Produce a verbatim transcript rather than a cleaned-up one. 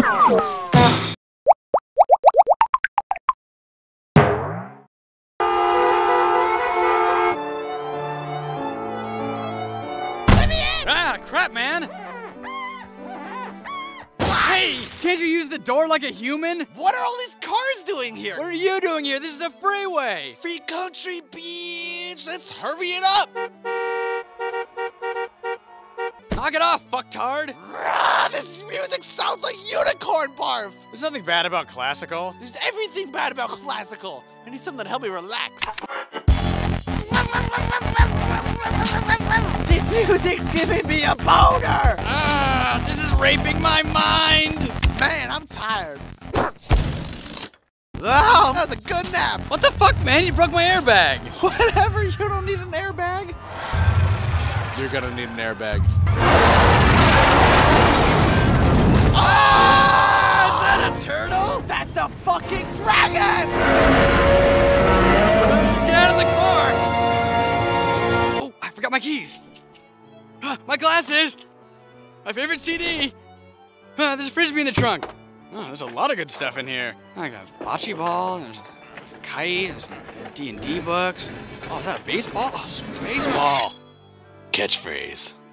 Ah, crap, man! Hey, can't you use the door like a human? What are all these cars doing here? What are you doing here? This is a freeway! Free country beach! Let's hurry it up! Knock it off, fucktard! Rah, this music sounds like unicorn barf! There's nothing bad about classical. There's everything bad about classical. I need something to help me relax. This music's giving me a boner! Ah, this is raping my mind! Man, I'm tired. Oh, that was a good nap. What the fuck, man? You broke my airbag! Whatever, you don't need an airbag. You're gonna need an airbag. Ah! Is that a turtle? That's a fucking dragon! Get out of the car! Oh, I forgot my keys. My glasses! My favorite C D! Uh, there's a frisbee in the trunk. Oh, there's a lot of good stuff in here. I got a bocce ball, there's a kite, there's D and D books. Oh, is that a baseball? Oh, sweet baseball. Catchphrase.